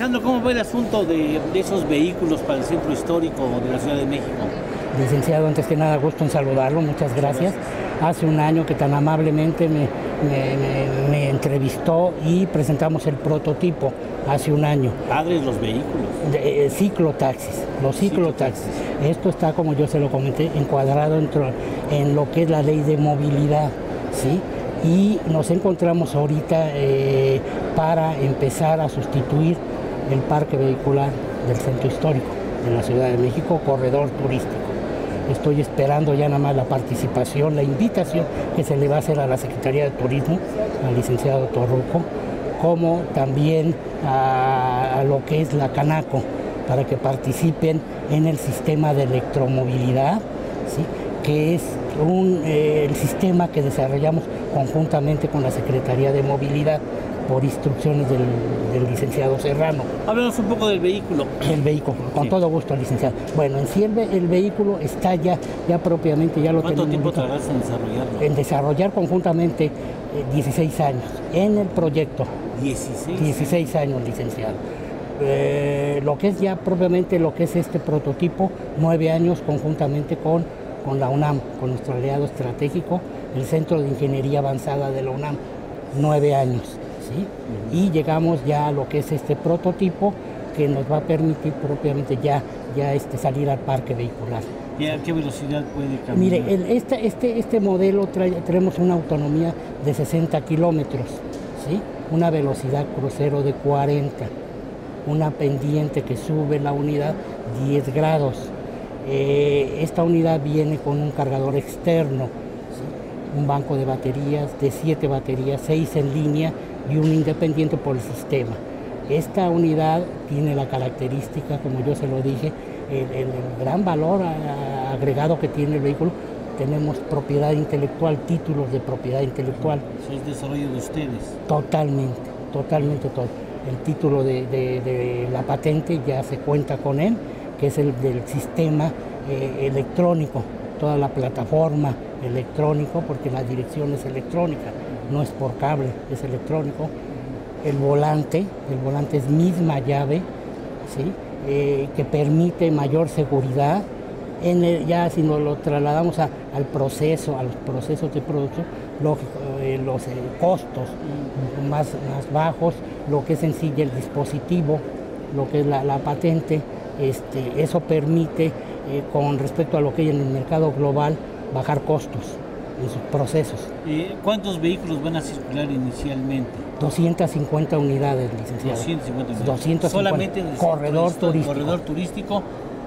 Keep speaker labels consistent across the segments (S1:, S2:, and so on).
S1: Alejandro, ¿cómo va el asunto de esos vehículos para el centro histórico de la Ciudad de México?
S2: Licenciado, antes que nada, gusto en saludarlo, muchas gracias. Hace un año que tan amablemente me entrevistó y presentamos el prototipo, hace un año.
S1: Padres los vehículos.
S2: Ciclotaxis, los ciclotaxis. Esto está, como yo se lo comenté, encuadrado en lo que es la ley de movilidad, ¿sí? Y nos encontramos ahorita para empezar a sustituir el parque vehicular del centro histórico de la Ciudad de México, corredor turístico. Estoy esperando ya nada más la participación, la invitación que se le va a hacer a la Secretaría de Turismo, al licenciado Torruco, como también a lo que es la Canaco, para que participen en el sistema de electromovilidad, ¿sí? Que es el sistema que desarrollamos conjuntamente con la Secretaría de Movilidad por instrucciones del licenciado Serrano.
S1: Háblanos un poco del vehículo.
S2: El vehículo, con todo gusto, licenciado. Bueno, en sí el vehículo está ya propiamente, ya lo tenemos.
S1: ¿Cuánto tiempo tardas en desarrollarlo?
S2: En desarrollar conjuntamente 16 años, en el proyecto. 16 años, licenciado. Lo que es ya propiamente lo que es este prototipo, 9 años conjuntamente con la UNAM, con nuestro aliado estratégico, el Centro de Ingeniería Avanzada de la UNAM, 9 años. ¿Sí? Y llegamos ya a lo que es este prototipo que nos va a permitir propiamente ya salir al parque vehicular.
S1: ¿Y a qué velocidad puede caminar?
S2: Mire, este modelo tenemos una autonomía de 60 kilómetros, ¿sí? Una velocidad crucero de 40, una pendiente que sube la unidad 10 grados. Esta unidad viene con un cargador externo, ¿sí? Un banco de baterías, de 7 baterías, 6 en línea y un independiente por el sistema. Esta unidad tiene la característica, como yo se lo dije, el gran valor agregado que tiene el vehículo. Tenemos propiedad intelectual, títulos de propiedad intelectual.
S1: ¿Eso es desarrollo de ustedes?
S2: Totalmente todo. El título de la patente ya se cuenta con él, que es el del sistema electrónico, toda la plataforma electrónico, porque la dirección es electrónica, no es por cable, es electrónico. El volante es misma llave, ¿sí? Que permite mayor seguridad. Ya si nos lo trasladamos a los procesos de producción, lógico, los costos más bajos, lo que es en sí el dispositivo, lo que es la patente, eso permite, con respecto a lo que hay en el mercado global, bajar costos en sus procesos.
S1: ¿Cuántos vehículos van a circular inicialmente?
S2: 250 unidades, licenciado. 250
S1: solamente en el
S2: corredor
S1: turístico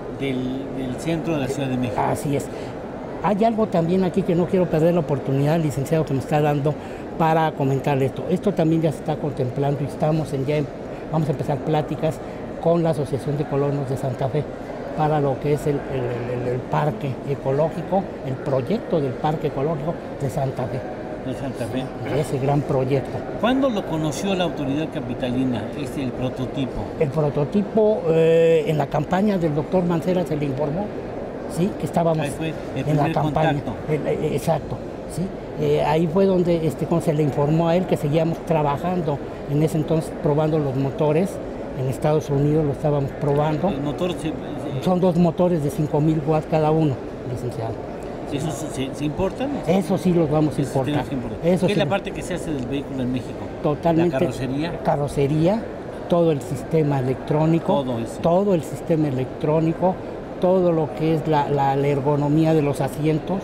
S1: del centro de la Ciudad de México.
S2: Así es. Hay algo también aquí que no quiero perder la oportunidad, licenciado, que me está dando para comentarle esto. Esto también ya se está contemplando y vamos a empezar pláticas con la Asociación de Colonos de Santa Fe para lo que es el parque ecológico, el proyecto del parque ecológico de Santa Fe.
S1: De Santa Fe.
S2: Ese gran proyecto.
S1: ¿Cuándo lo conoció la autoridad capitalina, el prototipo?
S2: El prototipo, en la campaña del doctor Mancera se le informó, ¿sí? Que estábamos en la campaña. Exacto, ¿sí? Ahí fue donde se le informó a él que seguíamos trabajando en ese entonces, probando los motores. En Estados Unidos lo estábamos probando.
S1: ¿Los motores
S2: son 2 motores de 5,000 watts cada uno, licenciado.
S1: ¿Esos se importan?
S2: Eso sí los vamos a importar.
S1: ¿Qué es la parte que se hace del vehículo en México?
S2: Totalmente.
S1: ¿La carrocería?
S2: Carrocería, todo el sistema electrónico. Todo el sistema electrónico, todo lo que es la ergonomía de los asientos,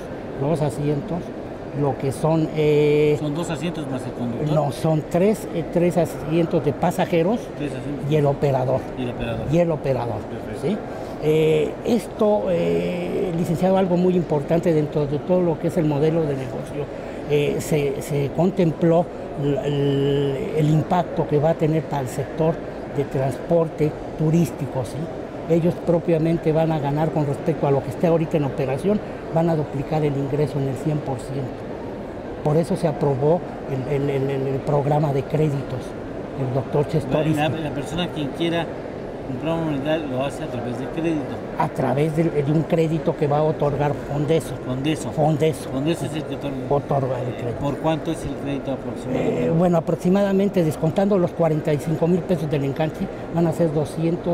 S2: lo que son...
S1: ¿Son 2 asientos más el conductor?
S2: No, son 3 asientos de pasajeros y el operador. ¿Sí? Esto, licenciado, algo muy importante dentro de todo lo que es el modelo de negocio, se contempló el impacto que va a tener para el sector de transporte turístico, ¿sí? Ellos propiamente van a ganar con respecto a lo que esté ahorita en operación, van a duplicar el ingreso en el 100%. Por eso se aprobó el programa de créditos, el doctor Chestoriski.
S1: La persona quien quiera comprar una unidad lo hace a través de crédito.
S2: A través de un crédito que va a otorgar Fondeso.
S1: Fondeso.
S2: Fondeso.
S1: Fondeso es el que
S2: otorga el crédito.
S1: ¿Por cuánto es el crédito aproximadamente?
S2: Bueno, aproximadamente, descontando los 45,000 pesos del enganche, van a ser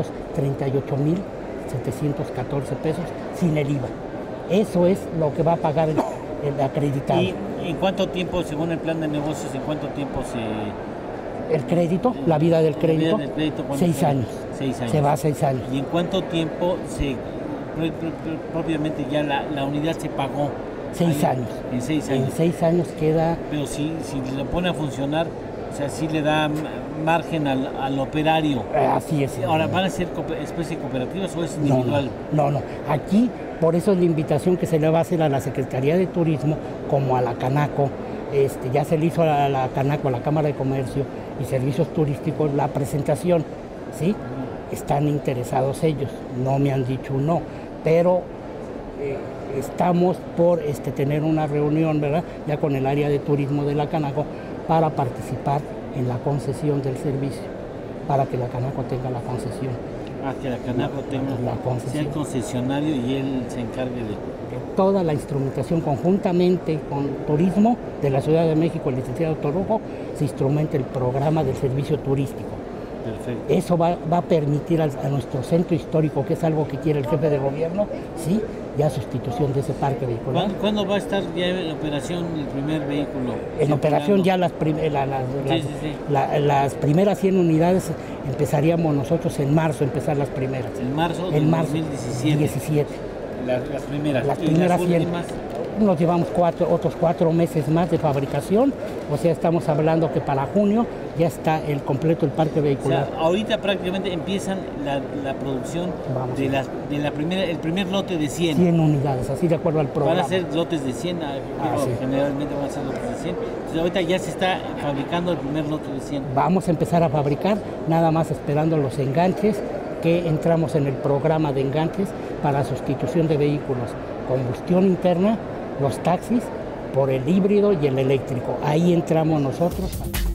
S2: 238,714 pesos sin el IVA. Eso es lo que va a pagar el acreditado.
S1: ¿Y en cuánto tiempo, según el plan de negocios, en cuánto tiempo
S2: el crédito, la vida del crédito? 6 años.
S1: 6 años.
S2: Se va a 6 años.
S1: ¿Y en cuánto tiempo propiamente ya la unidad se pagó?
S2: 6 años.
S1: En 6 años.
S2: En 6 años queda...
S1: Pero si lo pone a funcionar, o sea, sí le da margen al operario.
S2: Así es.
S1: Ahora, ¿van a ser especie de cooperativas o es individual?
S2: No. Aquí, por eso es la invitación que se le va a hacer a la Secretaría de Turismo, como a la Canaco. Ya se le hizo a la Canaco, a la Cámara de Comercio y Servicios Turísticos, la presentación, ¿sí? Están interesados ellos, no me han dicho no, pero estamos por tener una reunión, ¿verdad?, ya con el área de turismo de la Canaco para participar en la concesión del servicio, para que la Canaco tenga la concesión.
S1: Que la Canaco tenga
S2: la concesión.
S1: Sea el concesionario y él se encargue de
S2: toda la instrumentación conjuntamente con Turismo de la Ciudad de México, el licenciado Torujo, se instrumenta el programa del servicio turístico.
S1: Perfecto.
S2: Eso va a permitir a nuestro centro histórico, que es algo que quiere el jefe de gobierno, sí, ya sustitución de ese parque vehicular.
S1: ¿Cuándo va a estar ya en operación el primer vehículo?
S2: En operación ya las primeras 100 unidades empezaríamos nosotros en marzo, empezar las primeras.
S1: En marzo de 2017. Las primeras.
S2: Las primeras 100.
S1: Últimas?
S2: Nos llevamos otros 4 meses más de fabricación, o sea, estamos hablando que para junio ya está el parque vehicular.
S1: O sea, ahorita prácticamente empiezan la producción el primer lote de 100.
S2: 100 unidades, así de acuerdo al programa.
S1: Van a ser lotes de 100,
S2: sí.
S1: Generalmente van a ser lotes de 100. Entonces ahorita ya se está fabricando el primer lote de 100.
S2: Vamos a empezar a fabricar, nada más esperando los enganches, que entramos en el programa de enganches para sustitución de vehículos, combustión interna, los taxis, por el híbrido y el eléctrico. Ahí entramos nosotros.